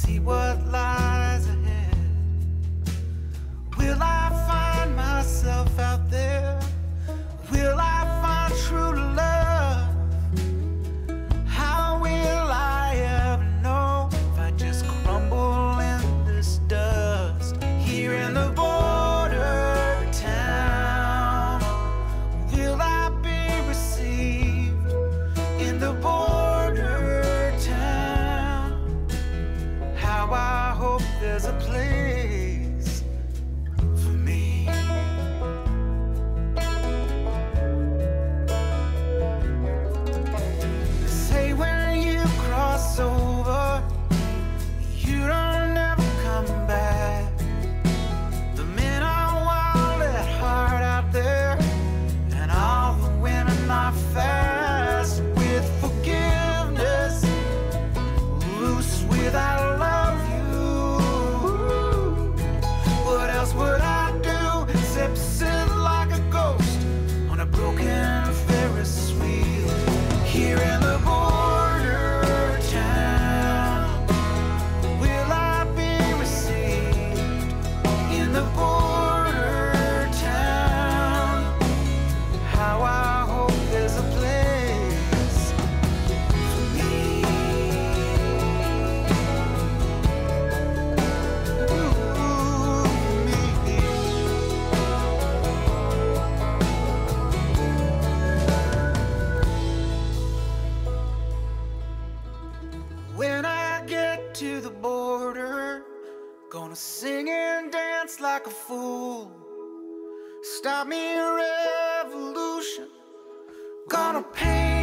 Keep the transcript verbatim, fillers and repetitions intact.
see what lies ahead. Will I find myself out there? Will I find true love? How will I ever know if I just crumble in this dust? Here in the border town, will I be received in the border town? How I hope there's a place for me. They say when you cross over, you don't ever come back. The men are wild at heart out there, and all the women are fast with forgiveness, loose with I love you. What else would I do except sit like a ghost on a broken Ferris wheel? Here in the border town, will I be received in the border town? How I hope there's a place for me. Ooh, me. When I get to the border, gonna sing and dance like a fool. Start me a revolution, gonna paint